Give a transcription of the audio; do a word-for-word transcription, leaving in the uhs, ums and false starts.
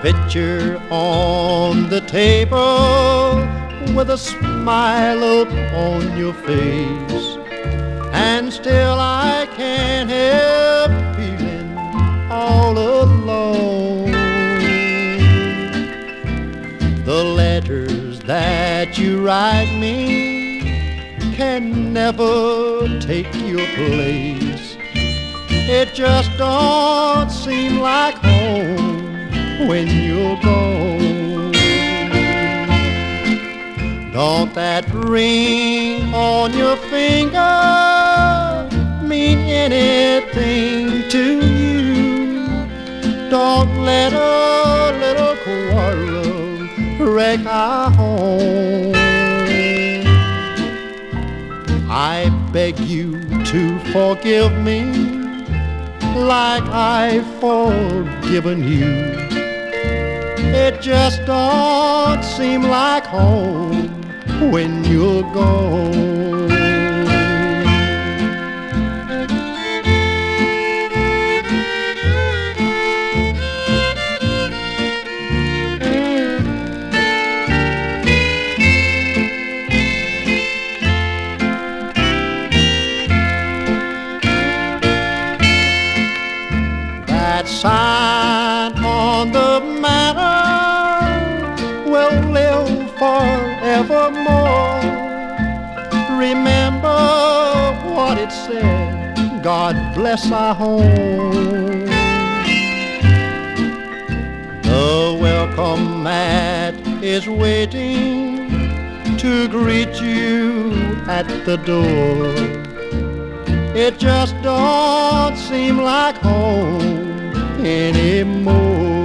picture on the table with a smile upon your face, and still I can't help feeling all alone. The letters that you write me can never take your place. It just don't seem like home when you're gone. Don't that ring on your finger mean anything to you? Don't let a little quarrel wreck our home. I beg you to forgive me like I've forgiven you. It just don't seem like home when you're gone. That sign on the mantel will live forevermore. Remember what it said, God bless our home. The welcome mat is waiting to greet you at the door. It just don't seem like home anymore.